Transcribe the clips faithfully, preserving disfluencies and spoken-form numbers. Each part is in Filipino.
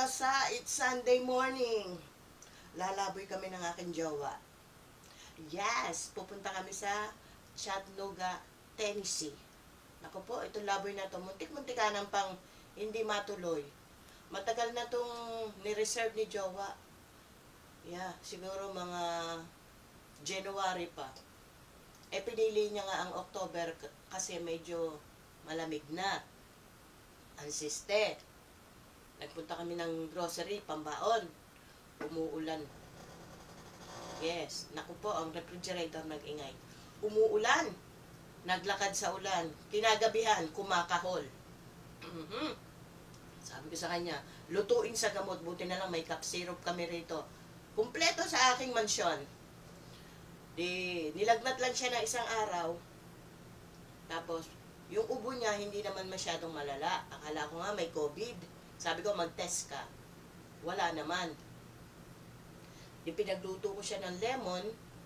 Diyosa, it's Sunday morning. Lalaboy kami ng aking jowa. Yes, pupunta kami sa Chattanooga, Tennessee. Naku po, itong laboy na to, muntik-muntik ka ng pang hindi matuloy. Matagal na tong ni-reserve ni jowa. Yeah, siguro mga January pa. Eh, pinili niya nga ang October kasi medyo malamig na. Ansiste. Nagpunta kami ng grocery, pambaon. Umuulan. Yes, naku po, ang refrigerator nag-ingay. Umuulan. Naglakad sa ulan. Kinagabihan, kumakahol. Mm-hmm. Sabi ko sa kanya, lutuin sa gamot. Buti na lang may cup syrup kami rito. Kumpleto sa aking mansyon. Di, nilagnat lang siya ng isang araw. Tapos, yung ubo niya, hindi naman masyadong malala. Akala ko nga may COVID. Sabi ko, mag-test ka. Wala naman. Di pinagluto ko siya ng lemon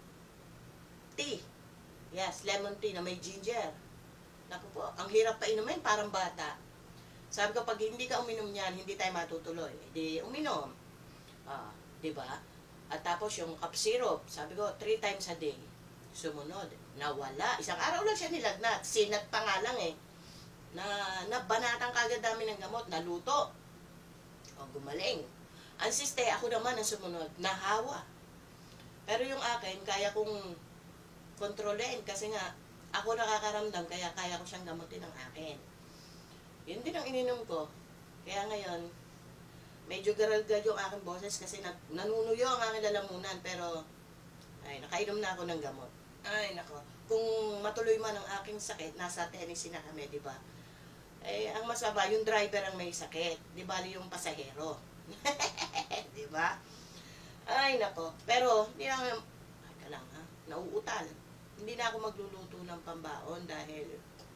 tea. Yes, lemon tea na may ginger. Naku po, ang hirap pa inumin, parang bata. Sabi ko, pag hindi ka uminom niyan, hindi tayo matutuloy. Di uminom. Ah, di ba? At tapos yung cup syrup, sabi ko, three times a day. Sumunod. Nawala. Isang araw lang siya nilagnat. Sinat pa nga lang eh. Na, nabanatang kagad dami ng gamot. Naluto. O, gumaling. Ansiste, ako naman ang sumunod. Nahawa. Pero yung akin, kaya kong kontrolin. Kasi nga, ako nakakaramdam, kaya kaya ko siyang gamutin ng akin. Yun din ang ininom ko. Kaya ngayon, medyo garalgal yung aking boses kasi nanunuyo ang aking lalamunan. Pero, ay, nakainom na ako ng gamot. Ay, nako. Kung matuloy man ang aking sakit, nasa Tennessee na kami, di ba? Eh, ang masama, yung driver ang may sakit. Di ba, yung pasahero. Di ba? Ay, nako. Pero, hindi na, ay ka lang ha, nauutal. Hindi na ako magluluto ng pambaon dahil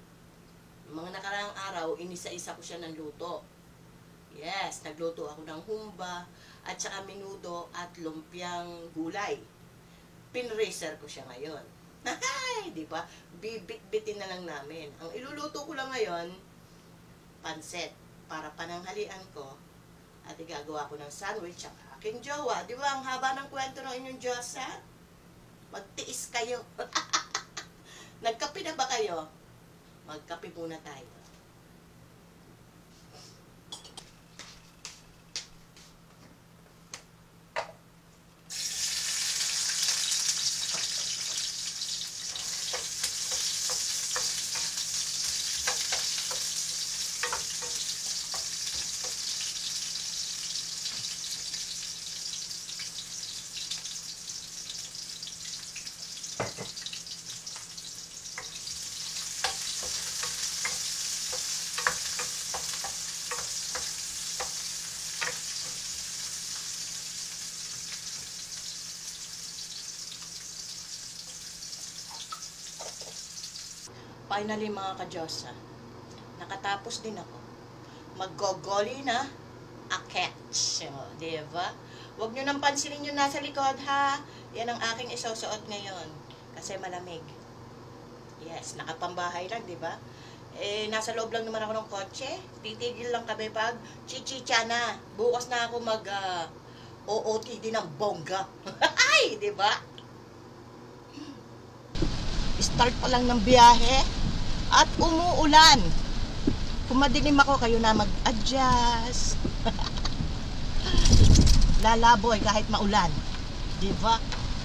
mga nakaraang araw, inisa-isa ko siya ng luto. Yes, nagluto ako ng humba at saka menudo at lumpiang gulay. Pinracer ko siya ngayon. Ay, di ba? Bibit-bitin na lang namin. Ang iluluto ko lang ngayon, pansit para pananghalian ko at igagawa ko ng sandwich at aking jowa. Di ba? Ang haba ng kwento ng inyong Diyosa. Magtiis kayo. Nagkape na ba kayo? Magkape muna tayo. Finally mga ka-Diyosa, nakatapos din ako. Mag-gogoli na akets. O, diba? Huwag nyo nang pansinin yung nasa likod ha. Yan ang aking isusuot ngayon. Kasi malamig. Yes, nakapambahay lang, diba? Eh, nasa loob lang naman ako ng kotse. Titigil lang kami pag chichicha na. Bukas na ako mag uh, O O T D ng bongga. Ay, diba? Start pa lang ng biyahe. At umuulan. Kung madilim ako, kayo na mag-adjust. Lalaboy kahit maulan. Diba?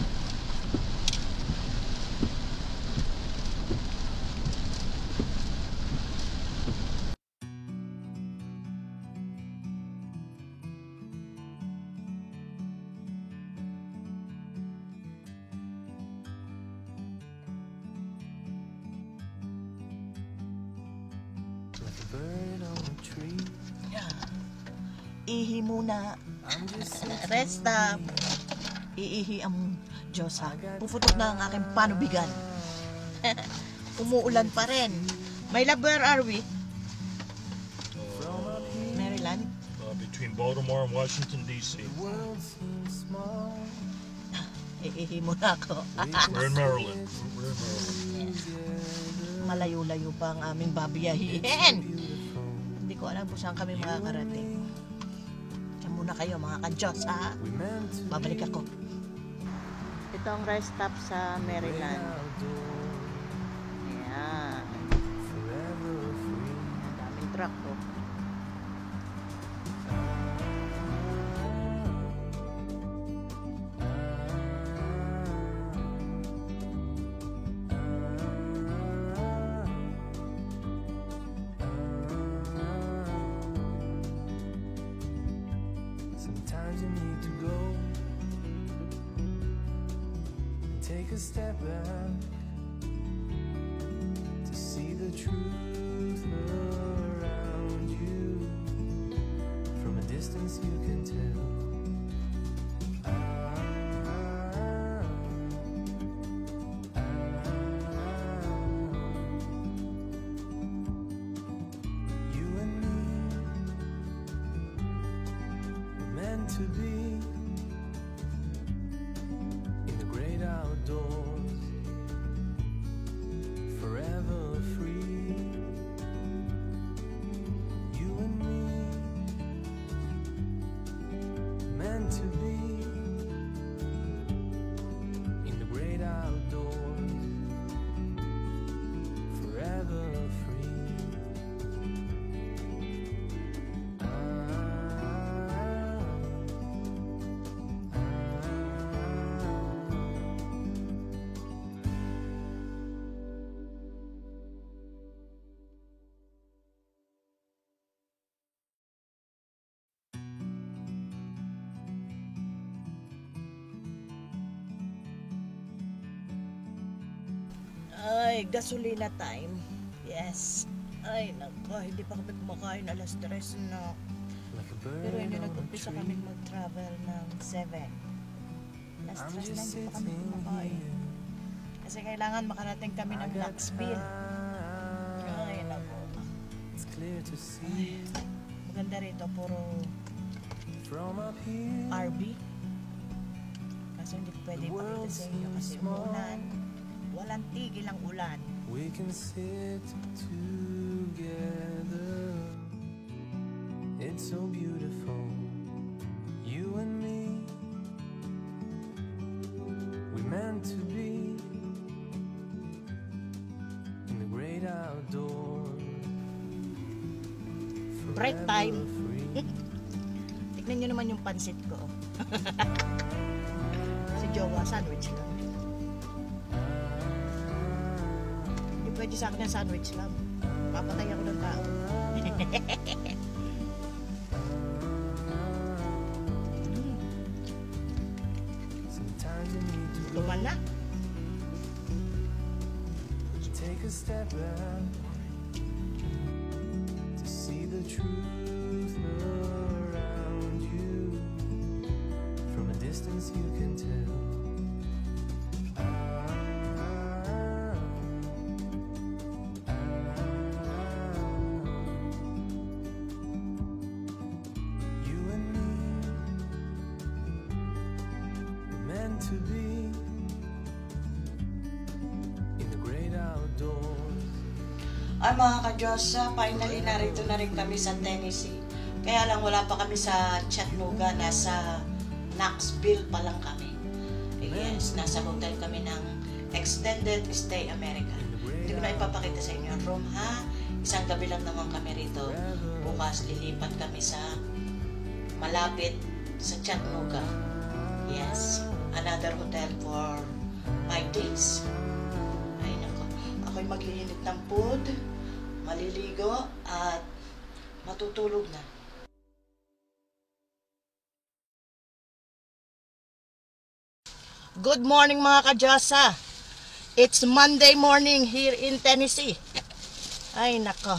Ihi muna. Rest up. Iihi ang Diyosa. Puputok na ang aking panubigan. Umuulan pa rin. My love, where are we? Uh, Maryland? Uh, between Baltimore and Washington, D C Iihi muna ako. We're in Maryland. We're in Maryland. Malayo-layo pa ang aming babiyahin. Hindi ko alam kung saan kami makakarating. muna kayo mga ka-Diyos, ha? Babalik ako. Ito ang rest stop sa Maryland. Ayan. Ang daming truck, oh. Sometimes you need to go and take a step back to see the truth around you. From a distance you can tell. To be in the great outdoors, forever free. You and me, meant to be in the great outdoors, forever free. Ay, gasolina time. Yes. Ay, nako, hindi pa kami kumakain alas tres na. Pero hindi nag-umpisa kami mag-travel ng seven. Alas tres na hindi pa kami kumakain. Kasi kailangan makarating kami ng Knoxville. Ay, nako. Ay, maganda rito, puro R V. Kaso hindi pwede ipakita sa inyo kasi umulan. Walang tigil ang ulan. We can sit together. It's so beautiful. You and me. We meant to be in the great outdoors. Break time. Tignan nyo naman yung pansit ko. Si Jowa, sandwich lang. Pwede sa akin ng sandwich lang. Papatay ako ng tao. Tuman na. Take a step back to see the truth around you. From a distance you can tell. To be in the great outdoors. Ay mga ka-Diyos, finally narito na rin kami sa Tennessee. Kaya lang wala pa kami sa Chattanooga, nasa Knoxville pa lang kami. Yes, nasa hotel kami ng Extended Stay America. Hindi ko na ipapakita sa inyo ang room, ha? Isang gabi lang naman kami rito. Bukas lilipat kami sa malapit sa Chattanooga. Yes, another hotel for five days. Ay nako, ako'y magliinit ng food, maliligo, at matutulog na. Good morning mga ka-Diyosa. It's Monday morning here in Tennessee. Ay nako,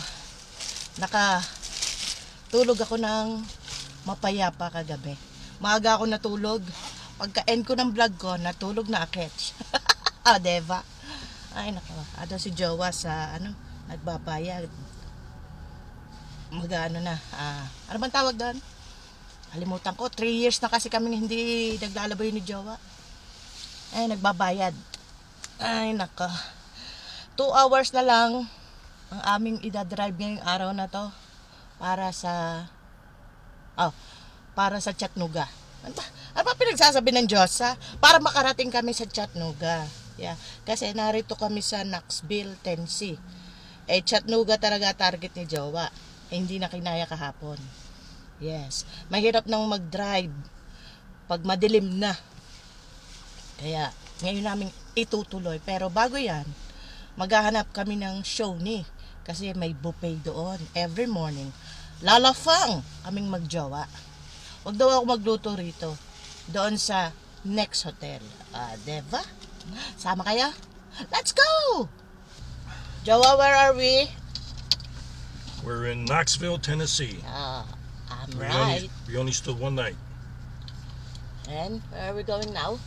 nakatulog ako ng mapayapa kagabi. Maaga ako natulog. Pagka-end ko ng vlog ko, natulog na akets. Ah, diba? Ay, nako. Ato si Jowa sa, ano, nagbabayad. Mag-ano na. Ah, ano bang tawag doon? Kalimutan ko. Three years na kasi kami hindi naglalabay ni Jowa. Ay, nagbabayad. Ay, nako. Two hours na lang ang aming idadrive ngayong araw na to para sa... Oh, para sa Chattanooga. Ano ba, ano ba pinagsasabi ng Diyos, ha? Para makarating kami sa Chattanooga. Yeah. Kasi narito kami sa Knoxville, Tennessee. Eh, Chattanooga talaga target ni Jowa. Eh, hindi na kinaya kahapon. Yes. Mahirap nang mag-drive pag madilim na. Kaya, ngayon namin itutuloy. Pero bago yan, maghahanap kami ng show ni. Kasi may buffet doon every morning. Lalafang kaming magjowa. Huwag daw ako magluto rito. Doon sa next hotel. Ah, uh, diba? Sama kayo? Let's go! Jowa, where are we? We're in Knoxville, Tennessee. Ah, I'm we right. Only, we only stood one night. And where are we going now?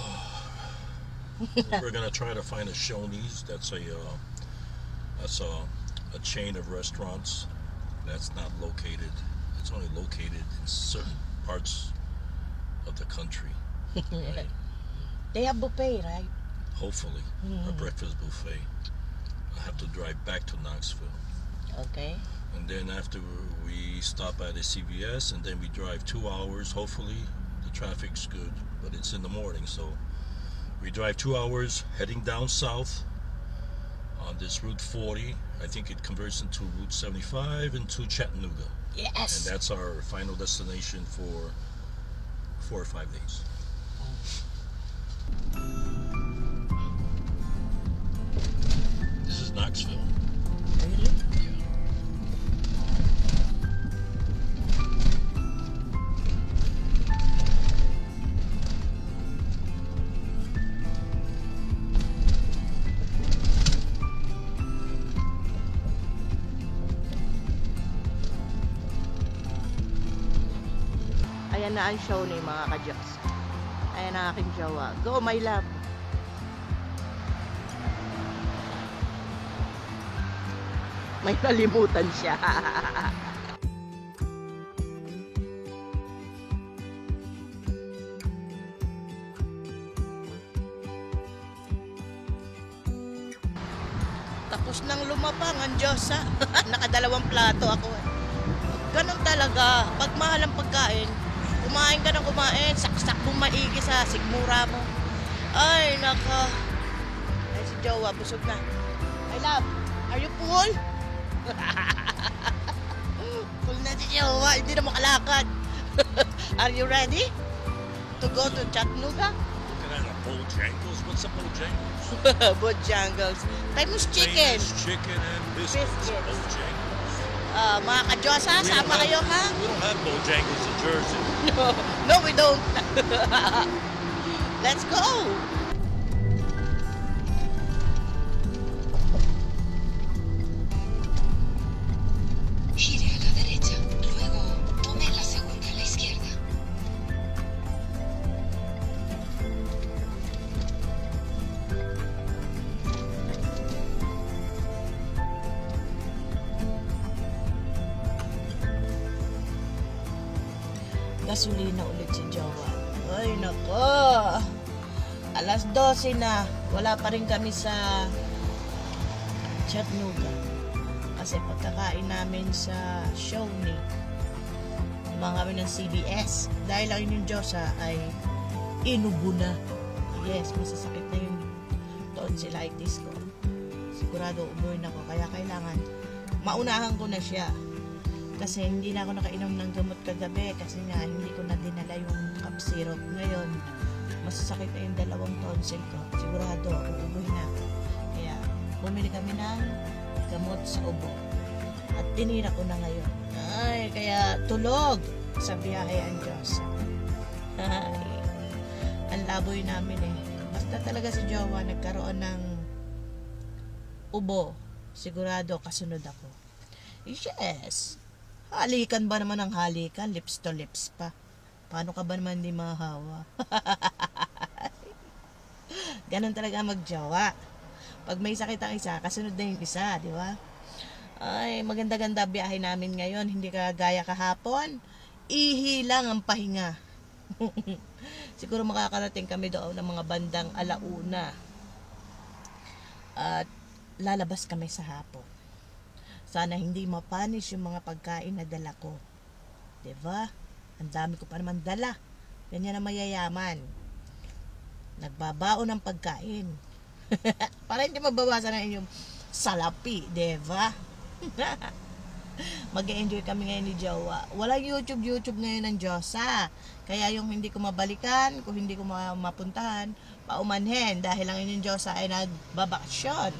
We're gonna try to find a Shoney's. That's a uh, that's a, a chain of restaurants that's not located. It's only located in certain parts of the country. Right? They have buffet, right? Hopefully, Mm-hmm. a breakfast buffet. I have to drive back to Knoxville. Okay. And then after we stop at a C V S, and then we drive two hours. Hopefully the traffic's good, but it's in the morning, so we drive two hours heading down south on this Route forty. I think it converts into Route seventy-five into Chattanooga. Yes. And that's our final destination for four or five days. This is Knoxville. Really? Ayan na ang show ni mga ka-Diyos. Ayan ang aking jowa. Go, my love! May nalimutan siya. Tapos nang lumapang ang Diyos, ha? Nakadalawang plato ako. Ganon talaga. Pag mahal ang pagkain, kumain ka ng kumain, saksak mong maigi sa sigmura mo. Ay, naka. Ay, si Jowa, busog na. I love, are you full? Full na si Jowa, hindi na makalakad. Are you ready to go to Chattanooga? Looking at a Bojangles. What's a Bojangles? Bojangles. Famous chicken. Famous chicken and biscuits. Biscuits. Bojangles. Uh, mga ka-Diyos, ha? We Sama don't kayo, have- ha? We don't have Bojangles in Jersey. No, no, we don't. Let's go. Gire a la derecha, luego tome la segunda a la izquierda. Gasolina ulit si Jowa. Ay, nako. Alas dose na. Wala pa rin kami sa Chattanooga. Kasi pagkakain namin sa show ni mga kami ng C B S. Dahil lang yung Diyosa ay inubo na. Yes, masasakit na yung tonsillitis ko. Sigurado umuwi na ako. Kaya kailangan maunahan ko na siya. Kasi hindi na ako nakainom ng gamot kagabi kasi nga hindi ko na dinala yung cup syrup. Ngayon, masasakit na yung dalawang tonsil ko. Sigurado, uuwi na ako. Kaya, bumili kami ng gamot sa ubo. At tinira ko na ngayon. Ay, kaya tulog sa biyahe ang Diyos. Ay, ang laboy namin eh. Basta talaga si Jowa nagkaroon ng ubo. Sigurado, kasunod ako. Yes. Halikan ba naman ang halikan? Lips to lips pa. Paano ka ba naman hindi mahawa? Ganon talaga magjowa. Pag may sakit ang isa, kasunod na yung isa, di ba? Ay, maganda-ganda biyahe namin ngayon. Hindi ka gaya kahapon. Ihilang ang pahinga. Siguro makakarating kami doon ng mga bandang alauna. At lalabas kami sa hapon. Sana hindi mapanis yung mga pagkain na dala ko. Diba? Ang dami ko pa naman dala. Ganyan na mayayaman. Nagbabaon ng pagkain. Para hindi mabawasan ang inyong salapi, diba? Mag-enjoy kami ngayon ni Jowa. Walang YouTube, YouTube ngayon ng Diyosa. Kaya yung hindi ko mabalikan, kung hindi ko mapuntahan, paumanhin dahil ang inyong Diyosa ay nagbabakasyon.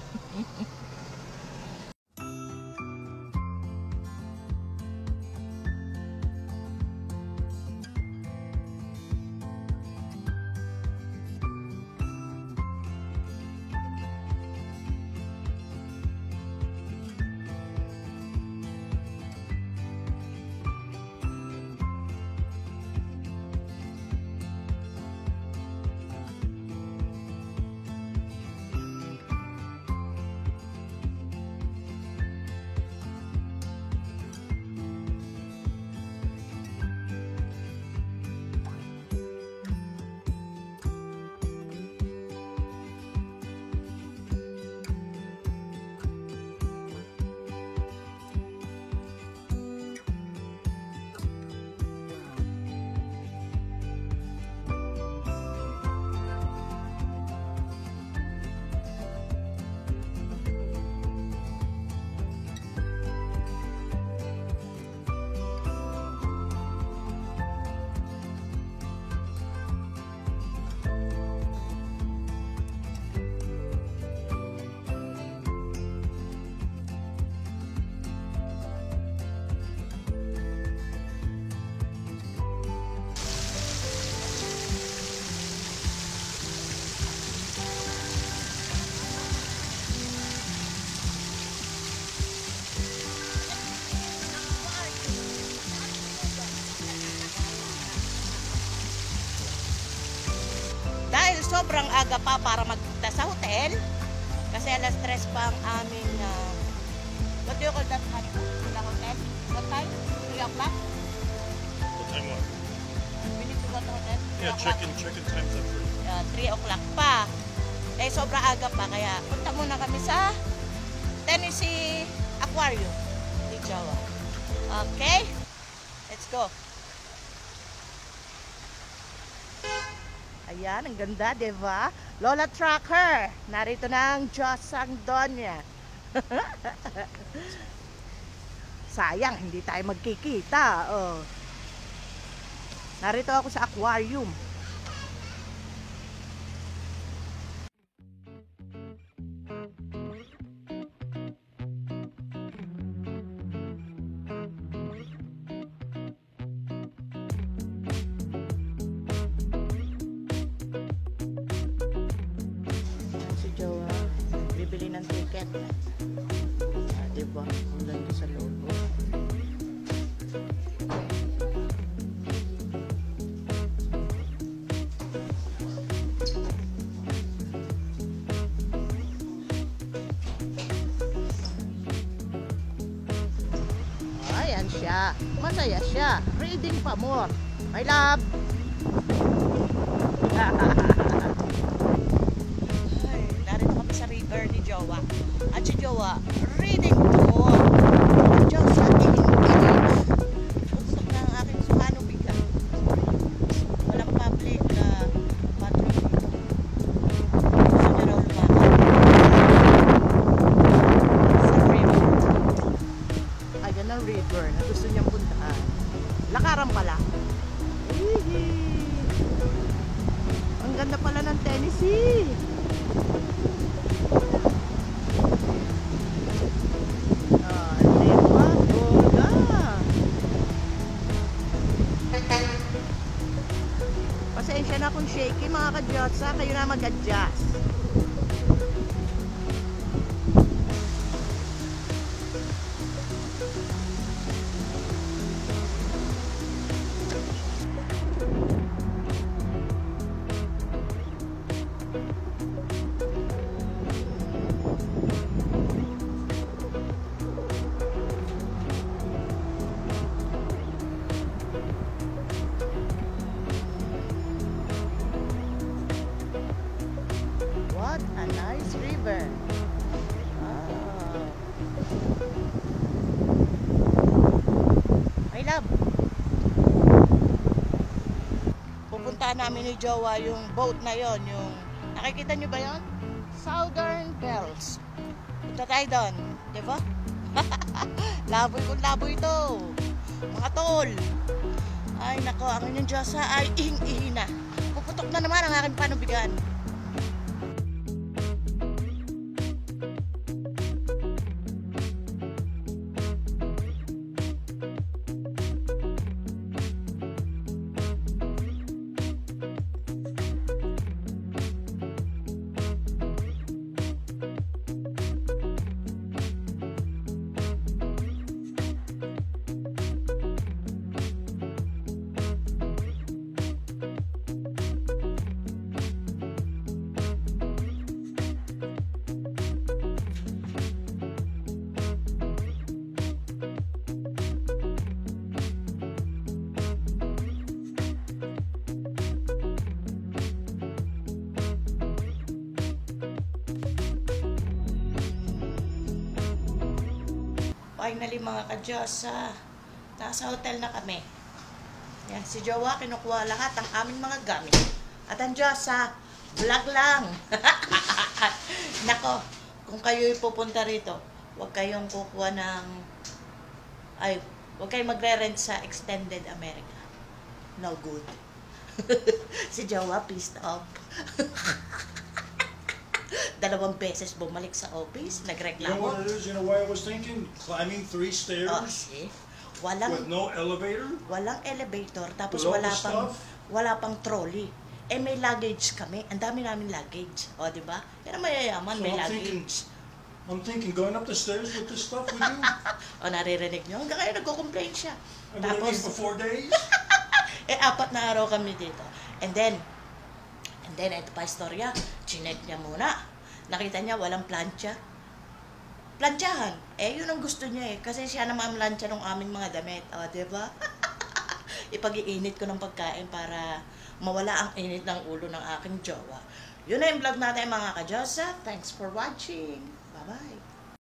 Sobrang aga pa para magpunta sa hotel kasi alas tres pa ang aming uh, what do you call that honeymoon? Hotel? What time? three o'clock? What time what? We need to go to hotel? Yeah, check-in check-in time's at three. Uh, three o'clock pa. Eh, sobrang aga pa kaya punta muna kami sa Tennessee Aquarium ni Jowa. Okay? Let's go. Ayan, ang ganda, diba? Lola Tracker. Narito na ang Diyosang Donya. Sayang, hindi tayo magkikita. Oh. Narito ako sa aquarium. Bibili ng ticket. Ah, diba? Ang ganda sa logo. Ayan siya. Masaya siya. Reading pa more. My love. Ni Jowa. At si Jowa, reading po. Diyos sa ating inig. Usap na ang aking suhano bigat. Walang public na uh, bathroom dito. Gusto niya raw lumakad. Sa river. Ayan ang river na gusto niyang puntaan. Lakaran pala. Hihi. Ang ganda pala ng Tennessee. Pasensya na kung shaky mga ka-Diyosa, kayo na mag-adjust. What a nice river. Wow. My love. namin ni Jowa yung boat na yon, yung nakikita nyo ba yon? Southern Bells. Punta tayo doon, di ba? Laboy kung laboy ito, mga tol. Ay nako, ang inyong Diyosa ay ihing-ihi na. Puputok na naman ang aking panubigan. Finally mga ka-Diyos, uh, nasa hotel na kami. Yan, si Jowa kinukuha lahat ang aming mga gamit. At ang Diyos, uh, vlog lang. Nako, kung kayo'y pupunta rito, huwag kayong kukuha ng, ay, huwag kayong magre-rent sa Extended America. No good. Si Jowa pissed off. Dalawang beses bumalik sa office, You know nagreklamo. what it is? You know why I was thinking? Climbing three stairs Oh, see? Walang with no elevator? walang elevator, tapos With all wala the pang stuff? wala pang trolley. Eh may luggage kami. Ang dami namin luggage. O, di ba? Yan ang mayayaman, So may I'm thinking, luggage. I'm thinking going up the stairs with this stuff with you? O, naririnig nyo? Hanggang kayo nagko-complain siya. I've been looking for Tapos, four days? eh, apat na araw kami dito. And then, and then, ito pa istorya. Chinek niya muna. Nakita niya, walang plancha. Planchahan. Eh, yun ang gusto niya eh. Kasi siya naman plancha ng aming mga damit. O, diba? Ipag-iinit ko ng pagkain para mawala ang init ng ulo ng aking jowa. Yun na yung vlog natin mga ka-Diyosa. Thanks for watching. Bye-bye.